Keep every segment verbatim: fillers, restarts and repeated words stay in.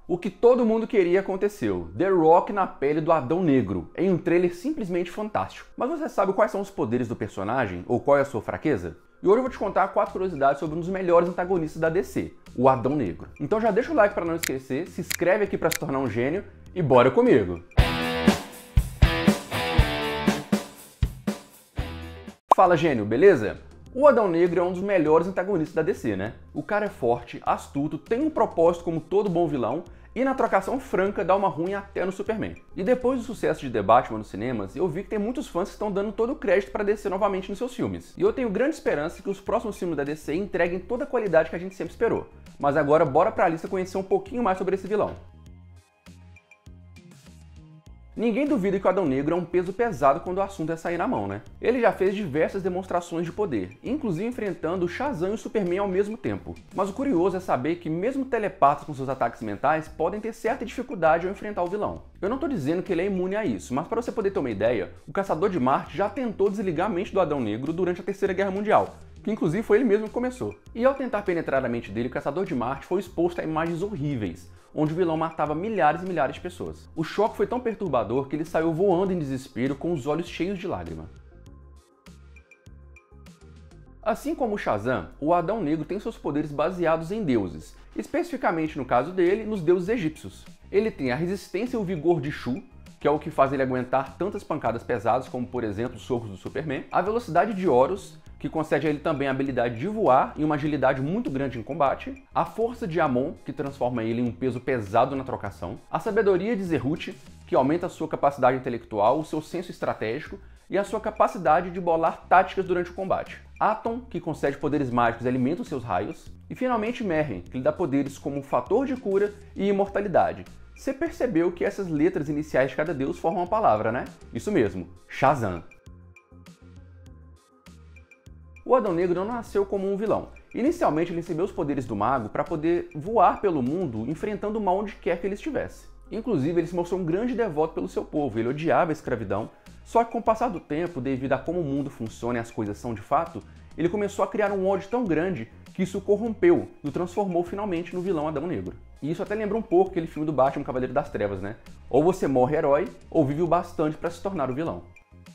O que todo mundo queria aconteceu. The Rock na pele do Adão Negro, em um trailer simplesmente fantástico. Mas você sabe quais são os poderes do personagem, ou qual é a sua fraqueza? E hoje eu vou te contar quatro curiosidades sobre um dos melhores antagonistas da D C, o Adão Negro. Então já deixa o like para não esquecer, se inscreve aqui para se tornar um gênio e bora comigo! Fala gênio, beleza? O Adão Negro é um dos melhores antagonistas da D C, né? O cara é forte, astuto, tem um propósito como todo bom vilão e na trocação franca dá uma ruim até no Superman. E depois do sucesso de The Batman nos cinemas, eu vi que tem muitos fãs que estão dando todo o crédito para D C novamente nos seus filmes. E eu tenho grande esperança que os próximos filmes da D C entreguem toda a qualidade que a gente sempre esperou. Mas agora bora pra lista conhecer um pouquinho mais sobre esse vilão. Ninguém duvida que o Adão Negro é um peso pesado quando o assunto é sair na mão, né? Ele já fez diversas demonstrações de poder, inclusive enfrentando o Shazam e o Superman ao mesmo tempo. Mas o curioso é saber que mesmo telepatas com seus ataques mentais podem ter certa dificuldade ao enfrentar o vilão. Eu não tô dizendo que ele é imune a isso, mas para você poder ter uma ideia, o Caçador de Marte já tentou desligar a mente do Adão Negro durante a Terceira Guerra Mundial, que inclusive foi ele mesmo que começou. E ao tentar penetrar a mente dele, o Caçador de Marte foi exposto a imagens horríveis, onde o vilão matava milhares e milhares de pessoas. O choque foi tão perturbador que ele saiu voando em desespero com os olhos cheios de lágrima. Assim como o Shazam, o Adão Negro tem seus poderes baseados em deuses, especificamente no caso dele, nos deuses egípcios. Ele tem a resistência e o vigor de Shu, que é o que faz ele aguentar tantas pancadas pesadas como, por exemplo, os socos do Superman, a velocidade de Horus, que concede a ele também a habilidade de voar e uma agilidade muito grande em combate, a força de Amon, que transforma ele em um peso pesado na trocação, a sabedoria de Zerut, que aumenta a sua capacidade intelectual, o seu senso estratégico e a sua capacidade de bolar táticas durante o combate, Atom, que concede poderes mágicos e alimenta os seus raios, e finalmente Merrin, que lhe dá poderes como fator de cura e imortalidade. Você percebeu que essas letras iniciais de cada deus formam uma palavra, né? Isso mesmo, Shazam. O Adão Negro não nasceu como um vilão. Inicialmente ele recebeu os poderes do mago para poder voar pelo mundo enfrentando o mal onde quer que ele estivesse. Inclusive ele se mostrou um grande devoto pelo seu povo, ele odiava a escravidão, só que com o passar do tempo, devido a como o mundo funciona e as coisas são de fato, ele começou a criar um ódio tão grande que isso o corrompeu e o transformou finalmente no vilão Adão Negro. E isso até lembra um pouco aquele filme do Batman Cavaleiro das Trevas, né? Ou você morre herói, ou vive o bastante para se tornar o vilão.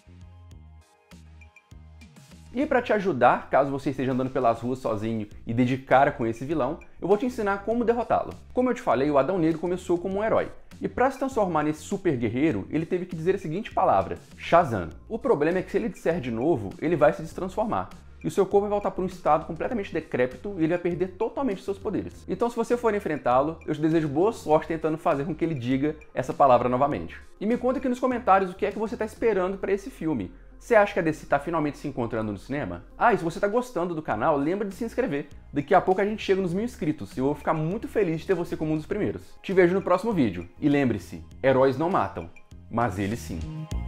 E para te ajudar, caso você esteja andando pelas ruas sozinho e dê de cara com esse vilão, eu vou te ensinar como derrotá-lo. Como eu te falei, o Adão Negro começou como um herói. E para se transformar nesse super guerreiro, ele teve que dizer a seguinte palavra, Shazam. O problema é que se ele disser de novo, ele vai se destransformar. E o seu corpo vai voltar para um estado completamente decrépito e ele vai perder totalmente seus poderes. Então se você for enfrentá-lo, eu te desejo boa sorte tentando fazer com que ele diga essa palavra novamente. E me conta aqui nos comentários o que é que você está esperando para esse filme. Você acha que a D C está finalmente se encontrando no cinema? Ah, e se você está gostando do canal, lembra de se inscrever. Daqui a pouco a gente chega nos mil inscritos e eu vou ficar muito feliz de ter você como um dos primeiros. Te vejo no próximo vídeo. E lembre-se, heróis não matam, mas eles sim.